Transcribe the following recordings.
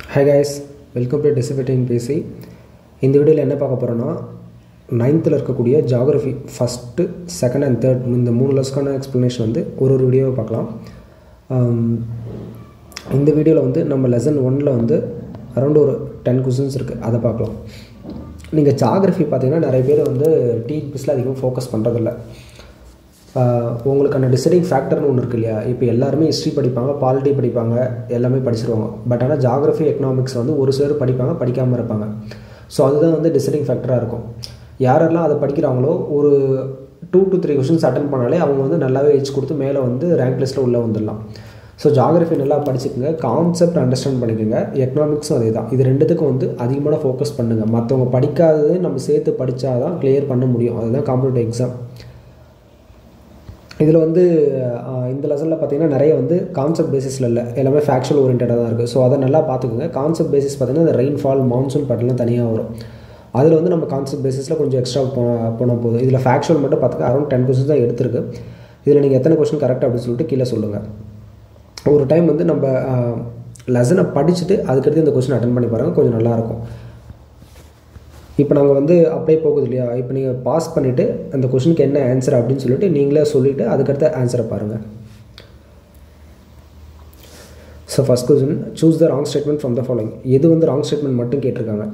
Hi guys, welcome to Dissipating PC. இந்த வீடியோவில் என்ன பார்க்க போகிறோன்னா 9th இருக்கக்கூடிய geography first second and third இந்த 3 லெசனுக்கான எக்ஸ்ப்ளனேஷன் வந்து ஒரு வீடியோவை பார்க்கலாம். இந்த வீடியோவில் வந்து நம்ம லெசன் 1ல் வந்து அரௌண்ட் ஒரு 10 கொஸ்டின்ஸ் இருக்குது, அதை பார்க்கலாம். நீங்கள் ஜியாகிரஃபி பார்த்தீங்கன்னா நிறைய பேர் வந்து டிஎன்பிஎஸ்சியில் அதிகமாக ஃபோக்கஸ் பண்ணுறதில்ல. உங்களுக்கான டிசைடிங் ஃபேக்டர்னு ஒன்று இருக்குது இல்லையா? இப்போ எல்லாருமே ஹிஸ்ட்ரி படிப்பாங்க, பாலிட்டி படிப்பாங்க, எல்லாமே படிச்சிருவாங்க. பட் ஆனால் ஜியாகிரஃபி எக்கனாமிக்ஸ் வந்து ஒரு சிலர் படிப்பாங்க, படிக்காமல் இருப்பாங்க. ஸோ அதுதான் வந்து டிசைடிங் ஃபேக்டராக இருக்கும். யாரெல்லாம் அதை படிக்கிறாங்களோ ஒரு 2 to 3 கொஸ்டின்ஸ் அட்டன் பண்ணாலே அவங்க வந்து நல்லாவே எஜ் கொடுத்து மேலே வந்து ரேங்க் லிஸ்ட்டில் உள்ளே வந்துடலாம். ஸோ ஜியாகிரஃபி நல்லா படிச்சுக்கோங்க, கான்செப்ட் அண்டர்ஸ்டாண்ட் பண்ணிக்கோங்க. எக்கனாமிக்ஸும் அதே தான். இது ரெண்டுத்துக்கும் வந்து அதிகமான ஃபோக்கஸ் பண்ணுங்கள். மற்றவங்க படிக்காதது நம்ம சேர்த்து படித்தா தான் கிளியர் பண்ண முடியும். அதுதான் காம்படிட்டிவ் எக்ஸாம். இதில் வந்து இந்த லெசனில் பார்த்திங்கன்னா நிறைய வந்து கான்செப்ட் பேசிஸில் இல்லை, எல்லாமே ஃபேக்சுவல் ஓரியன்டாக தான் இருக்குது. ஸோ அதை நல்லா பார்த்துக்குங்க. கான்செப்ட் பேசிஸ் பார்த்திங்கன்னா இந்த ரெயின்ஃபால், மான்சூன் பேட்டர்லாம் தனியாக வரும். அதில் வந்து நம்ம கான்செப்ட் பேசிஸில் கொஞ்சம் எக்ஸ்ட்ரா போனால் போதும். இதில் ஃபேக்சுவல் மட்டும் பார்த்துக்க அரௌண்ட் 10 கொஸ்டின் தான் எடுத்திருக்கு. இதில் நீங்கள் எத்தனை கொஸ்டின் கரெக்ட் அப்படின்னு சொல்லிட்டு கீழே சொல்லுங்கள். ஒரு டைம் வந்து நம்ம லெசனை படிச்சுட்டு அதுக்கடுத்து இந்த கொஸ்டின் அட்டன் பண்ணி பாருங்கள், கொஞ்சம் நல்லாயிருக்கும். இப்போ நாங்கள் வந்து அப்படியே போகுது இல்லையா? இப்போ நீங்கள் பாஸ் பண்ணிவிட்டு அந்த கொஸ்டினுக்கு என்ன ஆன்சர் அப்படின்னு சொல்லிட்டு நீங்களே சொல்லிவிட்டு அதுக்கடுத்த ஆன்சரை பாருங்கள். So first question, choose the wrong statement from the following. எது வந்து ராங் ஸ்டேட்மெண்ட் மட்டும் கேட்டிருக்காங்க.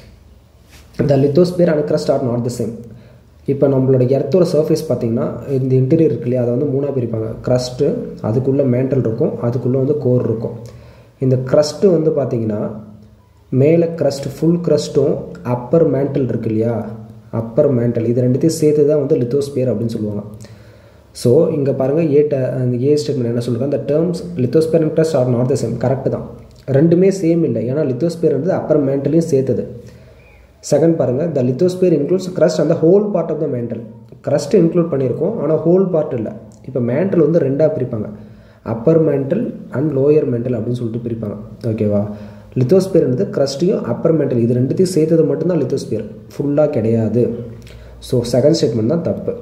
The lithosphere and crust are not the same. இப்போ நம்மளோட எர்த்தோட சர்ஃபேஸ் பார்த்திங்கன்னா இந்த இன்டீரியர் இருக்கு இல்லையா, அதை வந்து 3ஆக பிரிப்பாங்க. க்ரஸ்ட்டு, அதுக்குள்ளே மேண்டல் இருக்கும், அதுக்குள்ளே வந்து கோர் இருக்கும். இந்த க்ரஸ்ட்டு வந்து பார்த்திங்கன்னா மேலே க்ரஸ்ட், ஃபுல் க்ரஸ்ட்டும் அப்பர் மேண்டல் இருக்கு இல்லையா, அப்பர் மேண்டல், இது ரெண்டுத்தையும் சேர்த்து தான் வந்து லித்தோஸ்பியர் அப்படின்னு சொல்லுவாங்க. ஸோ இங்கே பாருங்கள், அந்த ஏ ஸ்டேட்மெண்ட் என்ன சொல்லுங்கள், அந்த terms lithosphere and crust are not the same. Correct தான், ரெண்டுமே சேம் இல்லை. ஏன்னா லித்தோஸ்பியர் வந்து அப்பர் மேண்டலையும் சேர்த்துது. செகண்ட் பாருங்கள், த லித்தோஸ்பியர் இன்க்ளூட்ஸ் க்ரஸ்ட் அந்த whole part of the mantle. Crust include பண்ணியிருக்கோம், ஆனால் ஹோல் பார்ட் இல்லை. இப்போ மேண்டல் வந்து 2ஆக பிரிப்பாங்க, upper mantle and lower mantle அப்படின்னு சொல்லிட்டு பிரிப்பாங்க. ஓகேவா? லித்தோஸ்பியர் வந்து க்ரஸ்ட்டையும் அப்பர் மேண்டல் இது ரெண்டுத்தையும் சேர்த்தது மட்டும்தான் லித்தோஸ்பியர், ஃபுல்லாக கிடையாது. ஸோ செகண்ட் ஸ்டேட்மெண்ட் தான் தப்பு.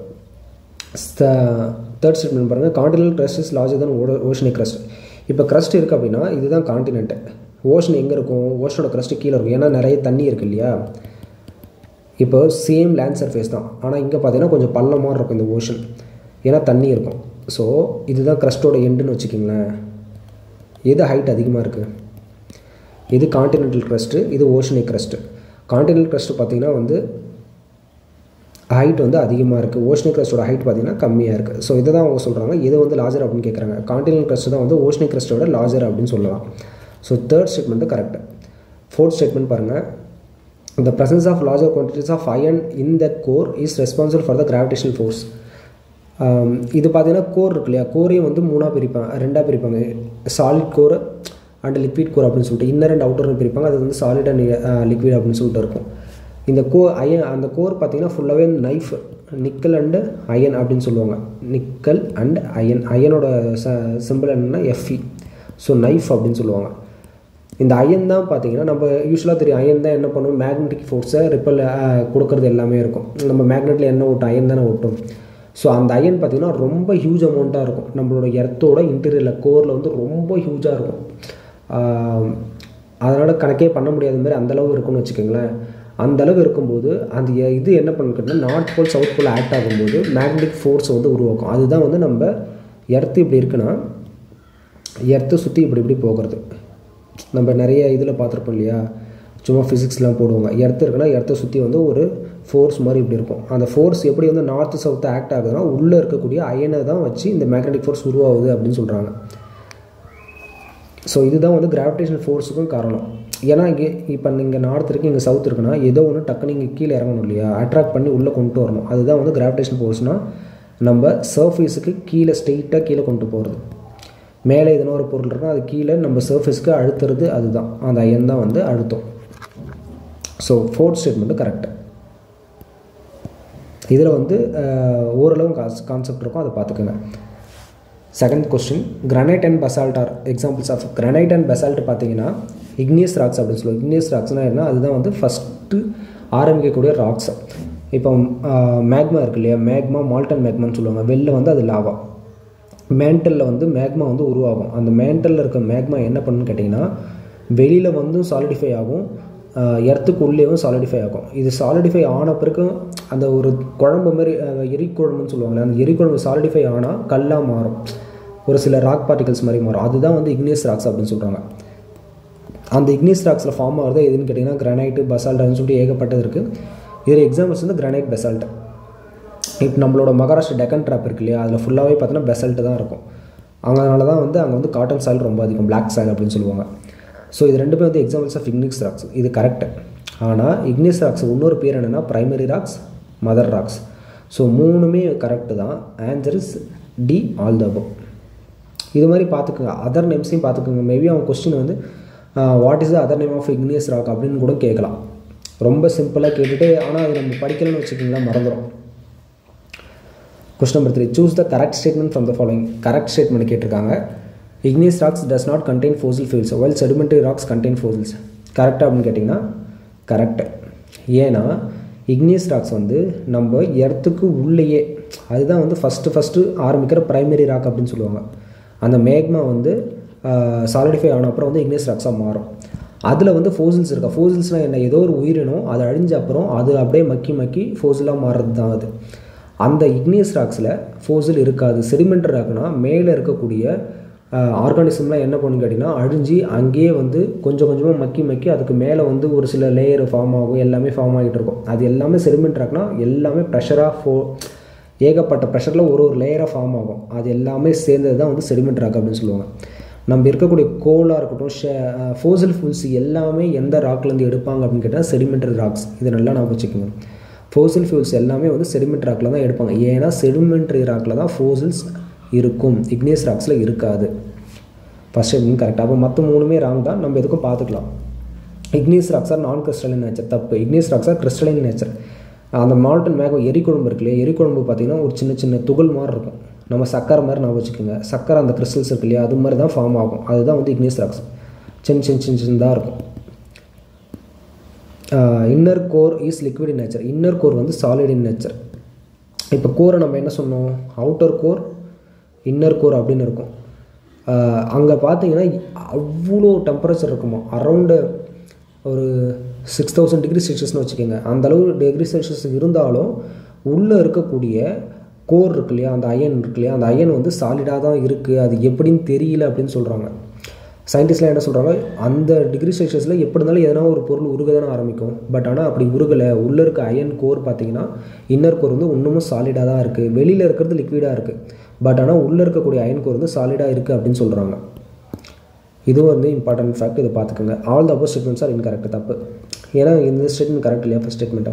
தேர்ட் ஸ்டேட்மெண்ட் பாருங்கள், continental crust is larger than oceanic crust. இப்போ க்ரஸ்ட் இருக்குது அப்படின்னா இதுதான் காண்டினென்ட். ஓஷன் எங்கே இருக்கும்? ஓஷனோட க்ரஸ்ட்டு கீழே இருக்கும், ஏன்னா நிறைய தண்ணி இருக்குது இல்லையா. இப்போ சேம் லேண்ட் சர்ஃபேஸ் தான், ஆனால் இங்கே பார்த்தீங்கன்னா கொஞ்சம் பள்ளமாக இருக்கும் இந்த ஓஷன், ஏன்னா தண்ணி இருக்கும். ஸோ இதுதான் க்ரஸ்ட்டோட எண்டுன்னு வச்சுக்கிங்களேன். எது ஹைட் அதிகமாக இருக்குது? இது காண்டினென்டல் க்ரஸ்ட்டு, இது ஓஷனிக் க்ரஸ்ட்டு. காண்டினென்டல் க்ரஸ்ட்டு பார்த்திங்கன்னா வந்து ஹைட் வந்து அதிகமாக இருக்குது, ஓஷனிக் க்ரஸ்ட்டோட ஹைட் பார்த்திங்கன்னா கம்மியாக இருக்குது. ஸோ இதை தான் அவங்க சொல்கிறாங்க, எது வந்து லார்ஜர் அப்படின்னு கேட்குறாங்க. காண்டினென்டல் க்ரஸ்ட்டு தான் வந்து ஓஷனிக் க்ரஸ்ட்டோட லார்ஜர் அப்படின்னு சொல்லலாம். So third statement correct. Fourth statement பாருங்கள், the presence of larger quantities of iron in the core is responsible for the gravitational force. இது பார்த்தீங்கன்னா கோர் இருக்கு இல்லையா, கோரையும் வந்து 2ஆக பிரிப்பாங்க, solid core and liquid core அப்படின்னு சொல்லிட்டு. இன்னர் அண்ட் அவுட்டர்னு பிரிப்பாங்க, அது வந்து சாலிட் அண்ட் லிக்விட் அப்படின்னு சொல்லிட்டு இருக்கும். இந்த அந்த கோர் பார்த்தீங்கன்னா ஃபுல்லாகவே நைஃப், நிக்கல் அண்டு அயன் அப்படின்னு சொல்லுவாங்க. நிக்கல் அண்ட் அயன், அயனோட சிம்பிள் என்னன்னா Fe. ஸோ நைஃப் அப்படின்னு சொல்லுவாங்க. இந்த அயன் தான் பார்த்தீங்கன்னா நம்ம யூஸ்வலாக தெரியும், அயன் தான் என்ன பண்ணும், மேக்னெட்டிக் ஃபோர்ஸை ரிப்பல் கொடுக்கறது எல்லாமே இருக்கும். நம்ம மேக்னெட்டில் என்ன ஓட்டும், அயன் தானே ஓட்டும். ஸோ அந்த அயன் பார்த்திங்கன்னா ரொம்ப ஹியூஜ் அமௌண்ட்டாக இருக்கும். நம்மளோட எர்த்தோட இன்டீரியரில் கோரில் வந்து ரொம்ப ஹியூஜாக இருக்கும். அதனால் கணக்கே பண்ண முடியாத மாதிரி அந்தளவு இருக்குன்னு வச்சுக்கோங்களேன். அந்தளவு இருக்கும்போது அந்த இது என்ன பண்ணிக்கிட்டோம்னா north pole south pole act ஆகும்போது மேக்னெட்டிக் ஃபோர்ஸ் வந்து உருவாக்கும். அதுதான் வந்து நம்ம எர்த்து இப்படி இருக்குன்னா எர்த்து சுற்றி இப்படி போகிறது. நம்ம நிறைய இதில் பார்த்துருப்போம் இல்லையா, சும்மா ஃபிசிக்ஸ்லாம் போடுவாங்க. எர்த்து இருக்குன்னா எர்த்தை சுற்றி வந்து ஒரு ஃபோர்ஸ் மாதிரி இப்படி இருக்கும். அந்த ஃபோர்ஸ் எப்படி வந்து நார்த்து சவுத்து ஆக்ட் ஆகுதுன்னா உள்ளே இருக்கக்கூடிய அயனை தான் வச்சு இந்த மேக்னெட்டிக் ஃபோர்ஸ் உருவாகுது அப்படின்னு சொல்கிறாங்க. ஸோ இதுதான் வந்து கிராவிடேஷன் ஃபோர்ஸுக்கும் காரணம். ஏன்னா இங்கே இப்போ நீங்கள் நார்த் இருக்குது, இங்கே சவுத் இருக்குன்னா ஏதோ ஒன்று டக்குன்னு இங்கே கீழே இறங்கணும் இல்லையா, அட்ராக்ட் பண்ணி உள்ளே கொண்டு வரணும். அதுதான் வந்து கிராவிடேஷன் ஃபோர்ஸ்னால் நம்ம சர்ஃபேஸுக்கு கீழே ஸ்ட்ரெயிட்டாக கீழே கொண்டு போகிறது. மேலே எதனா ஒரு பொருள் இருக்குன்னா அது கீழே நம்ம சர்ஃபேஸ்க்கு அழுத்துறது, அதுதான் அந்த அயன் தான் வந்து அழுத்தம். So fourth statement correct. இதில் வந்து ஓரளவு கான்செப்ட் இருக்கும், அதை பார்த்துக்கோங்க. Second question, granite and basalt are examples of. Granite and basalt பார்த்தீங்கன்னா இக்னியஸ் ராக்ஸ் அப்படின்னு சொல்லுவோம். இக்னியஸ் ராக்ஸ்னால் என்ன, அதுதான் வந்து ஃபஸ்ட்டு ஆரம்பிக்கக்கூடிய ராக்ஸ். இப்போ மேக்மா இருக்கு இல்லையா, மேக்மா மால்டன் மேக்மான்னு சொல்லுவாங்க. வெளில வந்து அது லாவா, மேண்டலில் வந்து மேக்மா வந்து உருவாகும். அந்த மேண்டலில் இருக்க மேக்மா என்ன பண்ணுன்னு கேட்டிங்கன்னா வெளியில் வந்தும் சாலிடிஃபை ஆகும், எர்த்துக்கு உள்ளேயும் சாலிடிஃபை ஆகும். இது சாலிடிஃபை ஆன பிறகு அந்த ஒரு குழம்பு மாதிரி எரிக்குழம்புன்னு சொல்லுவாங்களே, அந்த எரிக்குழம்பு சாலிடிஃபை ஆனால் கல்லாக மாறும், ஒரு சில ராக் பார்ட்டிகல்ஸ் மாதிரி மாறும். அதுதான் வந்து இக்னியஸ் ராக்ஸ் அப்படின்னு சொல்கிறாங்க. அந்த இக்னியஸ் ராக்ஸில் ஃபார்ம் ஆகிறது எதுன்னு கேட்டிங்கன்னா கிரானைட்டு, பசால்ட் அப்படின்னு சொல்லிட்டு ஏகப்பட்டது இருக்குது. இதில் எக்ஸாம்பிள்ஸ் வந்து கிரானைட், பெசால்ட். இப்போ நம்மளோட மகாராஷ்டிரா டெக்கன் ட்ராப் இருக்கு இல்லையா, அதில் ஃபுல்லாகவே பார்த்தீங்கன்னா பெசல்ட்டு தான் இருக்கும். அதனால தான் வந்து அங்கே வந்து காட்டன் சாயில் ரொம்ப அதிகம், பிளாக் சாயில் அப்படின்னு சொல்லுவாங்க. ஸோ இது ரெண்டுமே வந்து எக்ஸாம்பிள்ஸ் ஆஃப் இக்னியஸ் ராக்ஸ். இது கரெக்டு. ஆனால் இக்னியஸ் ராக்ஸ் இன்னொரு பேர் என்னென்னா primary rocks, mother rocks. So மூணுமே கரெக்டு தான். Answer is D, all the above. இது மாதிரி பார்த்துக்குங்க, அதர் நேம்ஸையும் பார்த்துக்குங்க. மேபி அவங்க கொஸ்டின் வந்து what is the other name of igneous rock அப்படின்னு கூட கேட்கலாம். ரொம்ப சிம்பிளாக கேட்டுட்டு ஆனால் அது நம்ம படிக்கலன்னு வச்சுக்கிங்களா மறந்துடும். Question number 3, choose the correct statement from the following. Correct statement கேட்டிருக்காங்க. Igneous rocks does not contain fossil fuels while sedimentary rocks contain fossils. கரெக்டாக அப்படின்னு கேட்டிங்கன்னா கரெக்டு. ஏன்னா இக்னியஸ் ராக்ஸ் வந்து நம்ம எர்த்துக்கு உள்ளேயே, அதுதான் வந்து ஃபஸ்ட்டு ஆரம்பிக்கிற ப்ரைமரி ராக் அப்படின்னு சொல்லுவாங்க. அந்த மேக்மா வந்து சாலிடிஃபை ஆன அப்புறம் வந்து இக்னியஸ் ராக்ஸாக மாறும். அதில் வந்து ஃபோசில்ஸ் இருக்கா. ஃபோசில்ஸ்னால் என்ன, ஏதோ ஒரு உயிரினம் அது அழிஞ்ச அப்புறம் அது அப்படியே மக்கி ஃபோசிலாக மாறுறது தான் அது. அந்த இக்னியஸ் ராக்ஸில் ஃபோசில் இருக்காது. செடிமெண்டரி ராக்னா மேலே இருக்கக்கூடிய ஆர்கானிசம்லாம் என்ன பண்ணுன்னு கேட்டிங்கன்னா அழிஞ்சு அங்கேயே வந்து கொஞ்சம் கொஞ்சமாக மக்கி அதுக்கு மேலே வந்து ஒரு சில லேயர் ஃபார்ம் ஆகும், எல்லாமே ஃபார்ம் ஆகிட்டு இருக்கும். அது எல்லாமே செடிமெண்டரி ராக்னா எல்லாமே ப்ரெஷராக ஏகப்பட்ட ப்ரெஷரில் ஒரு லேயராக ஃபார்ம் ஆகும். அது எல்லாமே சேர்ந்தது தான் வந்து செடிமெண்டரி ராக் அப்படின்னு சொல்லுவாங்க. நம்ம இருக்கக்கூடிய கோலாக இருக்கட்டும், ஃபோசில் ஃபியூல்ஸ் எல்லாமே எந்த ராக்லேருந்து எடுப்பாங்க அப்படின்னு கேட்டால் செடிமெண்டரி ராக்ஸ். இதை நல்லா நான் வச்சுக்கோங்க. ஃபோசில் ஃபியூல்ஸ் எல்லாமே வந்து செடிமெண்டரி ராக்கில் தான் எடுப்பாங்க. ஏன்னா செடிமெண்டரி ராக்கில் தான் ஃபோசில்ஸ் இருக்கும், இக்னியஸ் ராக்ஸில் இருக்காது. ஃபஸ்ட் ஸ்டெப் கரெக்டாக. அப்போ மற்ற மூணுமே ராங் தான். நம்ம எதுக்கும் பார்த்துக்கலாம். Igneous rocks are non crystalline nature. தப்பு. Igneous rocks are crystalline nature. அந்த மால்டன் மேகம் எரிக்குழம்பு இருக்கு இல்லையா, எரிக்குழம்பு பார்த்திங்கன்னா ஒரு சின்ன துகள் மாதிரி இருக்கும். நம்ம சக்கரை மாதிரி நான் வச்சுக்கோங்க. சக்கரை அந்த கிறிஸ்டல்ஸ் இருக்கு இல்லையா, அது மாதிரி தான் ஃபார்ம் ஆகும். அதுதான் வந்து இக்னியஸ் ராக்ஸ். சின்னதாக இருக்கும். Inner core is liquid in nature. Inner core வந்து சாலிட் இன் நேச்சர். இப்போ கோரை நம்ம என்ன சொன்னோம், அவுட்டர் கோர், இன்னர் கோர் அப்படின்னு இருக்கும். அங்கே பார்த்தீங்கன்னா அவ்வளோ டெம்பரேச்சர் இருக்குமா, அரௌண்டு ஒரு 6000 டிகிரி செல்சியஸ்னு வச்சுக்கோங்க. அந்தளவு டிகிரி செல்சியஸ் இருந்தாலும் உள்ளே இருக்கக்கூடிய கோர் இருக்கு இல்லையா, அந்த அயன் இருக்கு இல்லையா, அந்த அயன் வந்து சாலிடாக தான் இருக்குது. அது எப்படின்னு தெரியல அப்படின்னு சொல்கிறாங்க. சயின்டிஸ்ட்லாம் என்ன சொல்கிறாங்க, அந்த டிகிரி செல்சியஸில் எப்படி இருந்தாலும் எதனா ஒரு பொருள் உருக தானே ஆரம்பிக்கும். பட் ஆனால் அப்படி உருகலை. உள்ளே இருக்க அயன் கோர் பார்த்திங்கன்னா இன்னர் கோர் வந்து இன்னமும் சாலிடாக தான் இருக்குது. வெளியில் இருக்கிறது லிக்விடாக இருக்குது. பட் ஆனால் உள்ளே இருக்கக்கூடிய அயன் கோர் வந்து சாலிடாக இருக்குது அப்படின்னு சொல்கிறாங்க. இதுவும் வந்து இம்பார்ட்டன்ட் ஃபேக்ட். இதை பார்த்துக்கோங்க. All the above statements are incorrect. தப்பு. ஏன்னா இந்த ஸ்டேட்மெண்ட் கரெக்ட் இல்லையா, ஃபஸ்ட் ஸ்டேட்மெண்ட்டாக.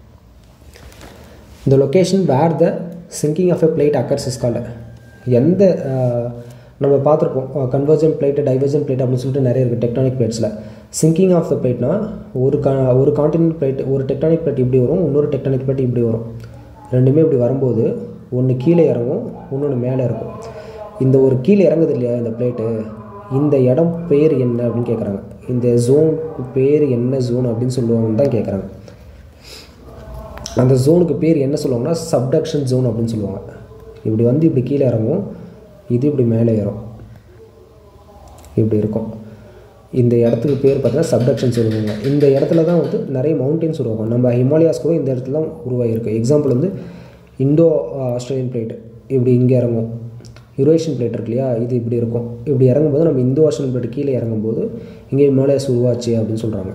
இந்த location where the sinking of a plate occurs is called. எந்த நம்ம பார்த்துருப்போம் கன்வர்ஜன் பிளேட்டு, டைவர்ஜன் பிளேட் அப்படின்னு சொல்லிட்டு நிறைய இருக்குது டெக்டானிக் பிளேட்ஸில். சிங்கிங் ஆஃப் த பிளேட்னா ஒரு கான்டினென்ட் பிளேட், ஒரு டெக்டானிக் பிளேட் இப்படி வரும், இன்னொரு டெக்டானிக் பிளேட் இப்படி வரும். ரெண்டுமே இப்படி வரும்போது ஒன்று கீழே இறங்கும், இன்னொன்று மேலே இருக்கும். இந்த ஒரு கீழே இறங்குது இல்லையா இந்த பிளேட்டு, இந்த இடம் பேர் என்ன அப்படின்னு கேட்குறாங்க. இந்த ஜோனுக்கு பேர் என்ன ஜோன் அப்படின்னு சொல்லுவாங்கன்னு தான் கேட்குறாங்க. அந்த ஜோனுக்கு பேர் என்ன சொல்லுவாங்கன்னா சப்டக்ஷன் ஜோன் அப்படின்னு சொல்லுவாங்க. இப்படி வந்து இப்படி கீழே இறங்கும், இது இப்படி மேலே ஏறும், இப்படி இருக்கும். இந்த இடத்துக்கு பேர் பார்த்தீங்கன்னா சப்டக்ஷன் சொல்லுவாங்க. இந்த இடத்துல தான் வந்து நிறைய மவுண்டெயின்ஸ் உருவாகும். நம்ம ஹிமாலயாஸ் கூட இந்த இடத்துல தான் உருவாகிருக்கு. எக்ஸாம்பிள் வந்து இந்தோ ஆஸ்திரேலியன் பிளேட் இப்படி இங்கே இறங்கும். யூரேஷியன் பிளேட் இருக்கு இல்லையா, இது இப்படி இருக்கும். இப்படி இறங்கும்போது நம்ம இந்தோ ஆஸ்திரேலியன் பிளேட் கீழே இறங்கும்போது இங்கே ஹிமாலயாஸ் உருவாச்சு அப்படின்னு சொல்கிறாங்க.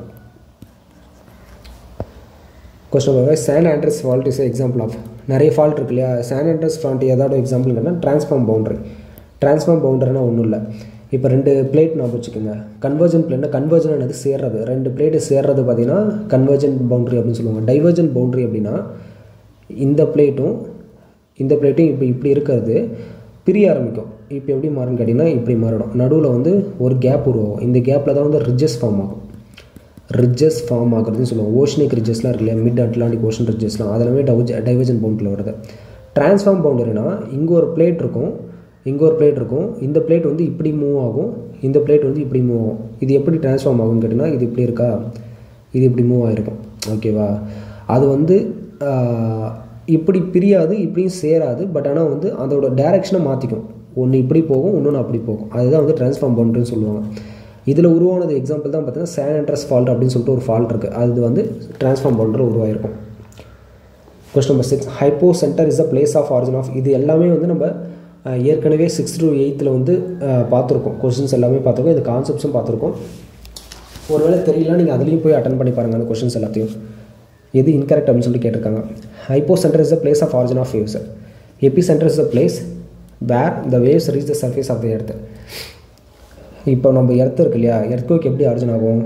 Question number San Andreas fault is example of. நிறைய ஃபால்ட் இருக்கு இல்லையா. சான் ஆண்ட்ரஸ் ஃபால்ட் ஏதாவது எக்ஸாம்பிள் என்னன்னா ட்ரான்ஸ்ஃபார்ம் பவுண்டரி. ட்ரான்ஸ்ஃபார்ம் பவுண்டரினா ஒன்றும் இல்லை. இப்போ ரெண்டு பிளேட் நான் வச்சுக்கோங்க. கன்வர்ஜன் பிளேட்னா கன்வர்ஜன் என்னது சேர்றது. ரெண்டு பிளேட்டு சேர்றது பார்த்தீங்கன்னா கன்வர்ஜன் பவுண்டரி அப்படின்னு சொல்லுவாங்க. டைவர்ஜன் பவுண்டரி அப்படின்னா இந்த பிளேட்டும் இப்படி இருக்கிறது பிரிய ஆரம்பிக்கும். இப்போ எப்படி மாறும்னு கேட்டிங்கன்னா இப்படி மாறிடும். நடுவில் வந்து ஒரு கேப் உருவாகும். இந்த கேப்பில் தான் வந்து ரிட்ஜஸ் ஃபார்ம் ஆகும். ரிட்ஜஸ் ஃபார்ம் ஆகுறதுன்னு சொல்லுவாங்க. ஓஷனிக் ரிட்ஜஸ்லாம் இருக்கு இல்லையா, மிட் அட்லாண்டிக் ஓஷன் ரிட்ஜஸ்லாம், அதெல்லாமே டைவர்ஜன் பவுண்டரியில் வருது. ட்ரான்ஸ்ஃபார்ம் பவுண்டரினா இங்கே ஒரு பிளேட் இருக்கும், இங்கே ஒரு பிளேட் இருக்கும். இந்த பிளேட் வந்து இப்படி மூவ் ஆகும், இந்த பிளேட் வந்து இப்படி மூவ் ஆகும். இது எப்படி ட்ரான்ஸ்ஃபார்ம் ஆகும்னு கேட்டிங்கன்னா இது இப்படி இருக்கா, இது இப்படி மூவ் ஆகிருக்கும். ஓகேவா. அது வந்து இப்படி பிரியாது, இப்படியும் சேராது. பட் ஆனால் வந்து அதோட டைரெக்ஷனை மாற்றிக்கும். ஒன்று இப்படி போகும், இன்னொன்று அப்படி போகும். அதுதான் வந்து ட்ரான்ஸ்ஃபார்ம் பவுண்டரின்னு சொல்லுவாங்க. இதில் உருவானது எக்ஸாம்பிள் தான் பார்த்தீங்கன்னா சான் ஆண்ட்ரஸ் ஃபால்ட் அப்படின்னு சொல்லிட்டு ஒரு ஃபால்ட் இருக்குது. அது வந்து ட்ரான்ஸ்ஃபார்ம் பவுல்டர் உருவாயிருக்கும். Question number 6, hypocentre is the place of origin of. இது எல்லாமே வந்து நம்ம ஏற்கனவே 6th to 8th வந்து பார்த்துருக்கோம். கொஸ்டின்ஸ் எல்லாமே பார்த்துருக்கோம், இந்த கான்செப்ட்ஸும் பார்த்துருக்கோம். ஒருவேளை தெரியல நீங்கள் அதுலேயும் போய் அட்டன் பண்ணி பாருங்கள் அந்த கொஸ்டின்ஸ் எல்லாத்தையும். எது இன்கரெக்ட் அப்படின்னு சொல்லிட்டு கேட்டிருக்காங்க. Hypocentre is the place of origin of waves. Epicentre is the place where the waves reach the surface of the earth. இப்போ நம்ம எர்த் இருக்கு இல்லையா, எர்த்குவேக் எப்படி ஆரிஜின் ஆகும்?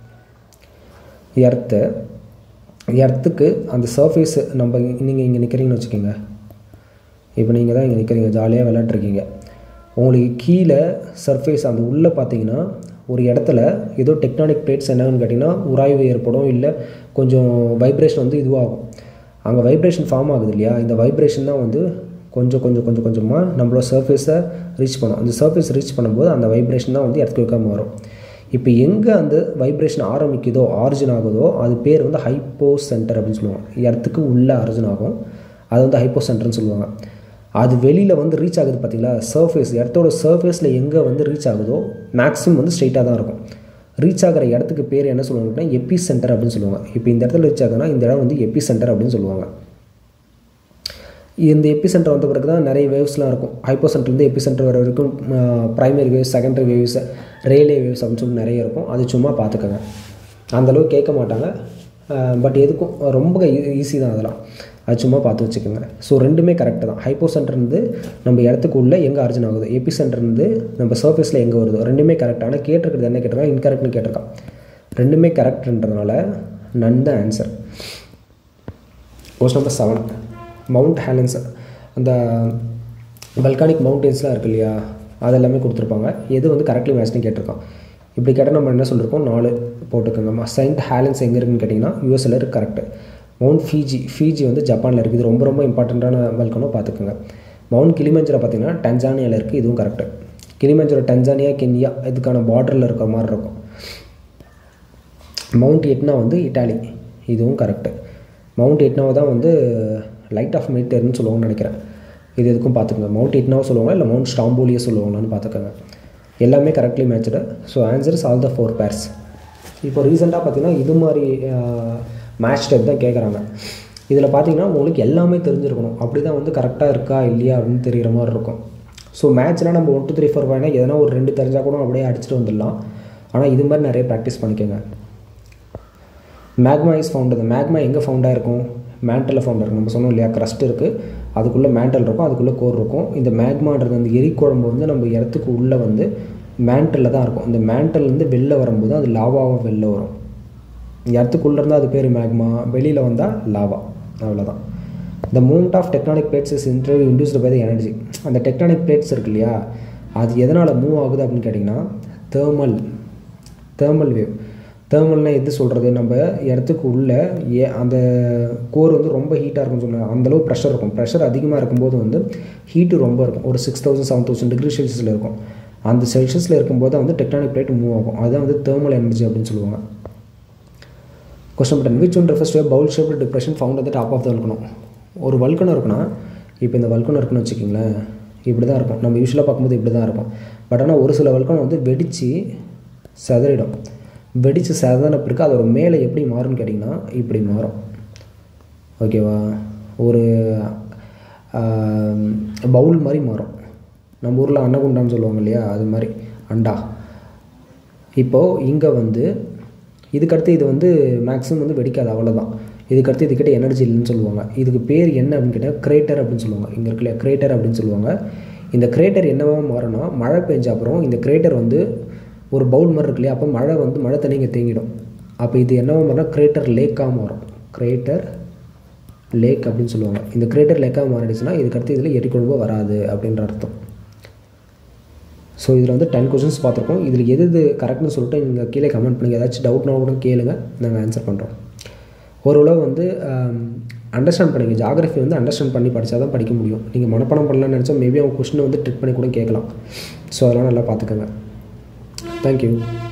எர்த்துக்கு அந்த சர்ஃபேஸ் நம்ம நீங்கள் இங்கே நிற்கிறீங்கன்னு வச்சுக்கோங்க. இப்போ நீங்கள் தான் இங்கே நிற்கிறீங்க, ஜாலியாக விளையாட்ருக்கீங்க. உங்களுக்கு கீழே சர்ஃபேஸ் அந்த உள்ளே பார்த்தீங்கன்னா ஒரு இடத்துல ஏதோ டெக்டானிக் பிளேட்ஸ் என்னன்னு கேட்டிங்கன்னா உராய்வு ஏற்படும், இல்லை கொஞ்சம் வைப்ரேஷன் வந்து இதுவாகும். அங்கே வைப்ரேஷன் ஃபார்ம் ஆகுது இல்லையா, இந்த வைப்ரேஷன் தான் வந்து கொஞ்சமாக நம்மளோட சர்ஃபேஸை ரீச் பண்ணும். அந்த சர்ஃபேஸ் ரீச் பண்ணும்போது அந்த வைப்ரேஷன் தான் வந்து எர்த்குவேக்காக மாறும். இப்போ எங்கே அந்த வைப்ரேஷன் ஆரம்பிக்குதோ, ஆரிஜின் ஆகுதோ, அது பேர் வந்து ஹைப்போ சென்டர் அப்படின்னு சொல்லுவாங்க. எர்த்துக்கு உள்ளே ஆரிஜின் ஆகும், அது வந்து ஹைப்போ சென்டர்னு சொல்லுவாங்க. அது வெளியில் வந்து ரீச் ஆகுது பார்த்தீங்களா, சர்ஃபேஸ் எர்த்தோட சர்ஃபேஸில் எங்கே வந்து ரீச் ஆகுதோ மேக்ஸிமம் வந்து ஸ்ட்ரெயிட்டாக தான் இருக்கும். ரீச் ஆகிற இடத்துக்கு பேர் என்ன சொல்லுவாங்க அப்படின்னா எபி சென்டர் அப்படின்னு சொல்லுவாங்க. இப்போ இந்த இடத்துல ரீச் ஆகுதுன்னா இந்த இடம் வந்து எபி சென்டர் அப்படின்னு சொல்லுவாங்க. இந்த எபி சென்டர் வந்த பிறகு தான் நிறைய வேவ்ஸ்லாம் இருக்கும். ஹைப்போ சென்டர்லேருந்து எபி சென்டர் வர வரைக்கும் primary waves, secondary waves, Rayleigh waves அப்படின்னு சொல்லி நிறைய இருக்கும். அது சும்மா பார்த்துக்கோங்க, அந்தளவுக்கு கேட்க மாட்டாங்க. பட் எதுக்கும் ரொம்ப ஈஸி தான் அதெல்லாம், அது சும்மா பார்த்து வச்சுக்கோங்க. ஸோ ரெண்டுமே கரெக்டு தான். ஹைப்போ சென்டர்லேருந்து நம்ம இடத்துக்கு உள்ளே எங்கே ஆரிஜின் ஆகுது, எபி சென்டர்லேருந்து நம்ம சர்ஃபேஸில் எங்கே வருதோ, ரெண்டுமே கரெக்ட். ஆனால் கேட்டிருக்கிறது என்ன கேட்டிருக்கான், இன்கரெக்ட்னு கேட்டிருக்கான். ரெண்டுமே கரெக்ட்ன்றதுனால நன் தான் answer. Question number 7, Mount Helens, அந்த வல்கானிக் மவுண்டெயின்ஸ்லாம் இருக்குது இல்லையா, அதெல்லாமே கொடுத்துருப்பாங்க. எது வந்து கரெக்ட்லி மேட்ச்னு கேட்டிருக்கான். இப்படி கேட்டால் நம்ம என்ன சொல்லியிருக்கோம், 4 போட்டுக்கோங்க. செயின்ட் ஹேலன்ஸ் எங்கே இருக்குன்னு கேட்டிங்கன்னா யூஎஸ்ல இருக்குது, கரெக்டு. மவுண்ட் ஃபீஜி வந்து ஜப்பானில் இருக்குது, இது ரொம்ப இம்பார்ட்டண்ட்டான வல்கனோ பார்த்துக்கோங்க. மவுண்ட் கிளிமஞ்சரோ பார்த்திங்கன்னா டன்சானியாவில் இருக்குது, இதுவும் கரெக்டு. கிளிமஞ்சரோ டன்சானியா, கென்யா இதுக்கான பார்டரில் இருக்கிற மாதிரி இருக்கும். மவுண்ட் எட்னா வந்து இட்டாலி, இதுவும் கரெக்டு. மவுண்ட் எட்னாவை தான் வந்து லைட் ஆஃப் மெடிட்டரேனியன் சொல்லுவாங்கன்னு நினைக்கிறேன். இது எதுக்கும் பார்த்துக்கோங்க. மவுண்ட் எட்னாவை சொல்லுவாங்க, இல்லை மவுண்ட் ஸ்டாம்போலியை சொல்லுவாங்களான்னு பார்த்துக்கோங்க. எல்லாமே correctly matched. So answer is all the 4 pairs. இப்போ ரீசெண்டாக பார்த்தீங்கன்னா இது மாதிரி மேட்ச் டைப் தான் கேட்குறாங்க. இதில் பார்த்தீங்கன்னா உங்களுக்கு எல்லாமே தெரிஞ்சிருக்கணும், அப்படி தான் வந்து கரெக்டாக இருக்கா இல்லையா அப்படின்னு தெரிகிற மாதிரி இருக்கும். ஸோ மேட்ச்னால் நம்ம 1 2 3 4 5 எதனா ஒரு 2 தெரிஞ்சால் கூட அப்படியே அடிச்சுட்டு வந்துடலாம். ஆனால் இது மாதிரி நிறைய ப்ராக்டிஸ் பண்ணிக்கோங்க. Magma is found. அந்த மேக்மா எங்கே ஃபவுண்டாக இருக்கும், மேண்டலில் ஃபவுண்டாக இருக்கும். நம்ம சொன்னோம் இல்லையா, க்ரஸ்ட் இருக்குது, அதுக்குள்ளே மேண்டல் இருக்கும், அதுக்குள்ளே கோர் இருக்கும். இந்த மேக்மான்றது அந்த எரிக்குழம்பு வந்து நம்ம இடத்துக்கு உள்ளே வந்து மேண்டலில் தான் இருக்கும். இந்த மேண்டல்லேருந்து வெளில வரும்போது அது லாவாவாக வெளில வரும். இடத்துக்குள்ளே இருந்தால் அது பேர் மேக்மா, வெளியில் வந்தால் லாவா, அவ்வளோதான். The movement of tectonic plates is induced by the energy. அந்த டெக்டானிக் பிளேட்ஸ் இருக்கு இல்லையா, அது எதனால் மூவ் ஆகுது அப்படின்னு கேட்டிங்கன்னா தேர்மல் வேவ். தேர்மல்னால் எது சொல்கிறது, நம்ம இடத்துக்கு உள்ளே அந்த கோர் வந்து ரொம்ப ஹீட்டாக இருக்கும்னு சொல்லுவாங்க. அந்தளவு ப்ரெஷர் இருக்கும். ப்ரெஷர் அதிகமாக இருக்கும்போது வந்து ஹீட்டு ரொம்ப இருக்கும், ஒரு 6000 7000 டிகிரி செல்சியஸில் இருக்கும். அந்த செல்சியஸில் இருக்கும்போது வந்து டெக்டானிக் பிளேட் மூவ் ஆகும். அதுதான் வந்து தேர்மல் எனர்ஜி அப்படின்னு சொல்லுவாங்க. Question 10, which one refers to a bowl shaped depression found at the top of the volcano? ஒரு வல்கனோ இருக்குன்னா, இப்போ இந்த வல்கனோ இருக்குன்னு வச்சுக்கிங்களேன், இப்படி தான் இருக்கும். நம்ம யூஸ்வலாக பார்க்கும்போது இப்படி தான் இருக்கும். பட் ஆனால் ஒரு சில வல்கனோ வந்து வெடித்து செதறிடும். வெடித்து செதறின பிறகு அதோட மேலே எப்படி மாறும்னு கேட்டிங்கன்னா இப்படி மாறும். ஓகேவா, ஒரு பவுல் மாதிரி மாறும். நம்ம ஊரில் அன்னகுண்டான்னு சொல்லுவாங்க இல்லையா, அது மாதிரி அண்டா. இப்போது இங்கே வந்து இதுக்கடுத்து இது வந்து மேக்ஸிமம் வந்து வெடிக்காது, அவ்வளோதான். இதுக்கடுத்து இதுக்கிட்ட எனர்ஜி இல்லைன்னு சொல்லுவாங்க. இதுக்கு பேர் என்ன அப்படின்னு கேட்டால் கிரேட்டர் அப்படின்னு சொல்லுவாங்க. இங்கே இருக்குல்லையா, கிரேட்டர் அப்படின்னு சொல்லுவாங்க. இந்த கிரேட்டர் என்னவாக மாறும்னா, மழை பெஞ்ச அப்புறம் இந்த கிரேட்டர் வந்து ஒரு பவுல் மாதிரி இருக்கு இல்லையா, அப்போ மழை தண்ணி இங்கே தேங்கிடும். அப்போ இது என்னவாக மாறினா கிரேட்டர் லேக்காக மாறும். கிரேட்டர் லேக் அப்படின்னு சொல்லுவாங்க. இந்த கிரேட்டர் லேக்காக மாறிடுச்சுன்னா இதுக்கடுத்து இதில் எரிக்குழம்பு வராது அப்படின்ற அர்த்தம். ஸோ இதில் வந்து 10 கொஸ்டின்ஸ் பார்த்துருக்கோம். இதில் எது கரெக்ட்னு சொல்லிட்டு நீங்கள் கீழே கமெண்ட் பண்ணுங்கள். ஏதாச்சும் டவுட்னா கூட கேளுங்க, நாங்கள் ஆன்சர் பண்ணுறோம். ஓரளவு வந்து அண்டர்ஸ்டாண்ட் பண்ணிங்க. ஜாகிரஃபி வந்து அண்டர்ஸ்டாண்ட் பண்ணி படித்தா தான் படிக்க முடியும். நீங்கள் மனப்பாடம் பண்ணலாம்னு நினச்சா மேபி அவங்க கொஸ்டினை வந்து ட்ரிக் பண்ணி கூட கேட்கலாம். ஸோ அதெல்லாம் நல்லா பார்த்துக்கோங்க. தேங்க்யூ.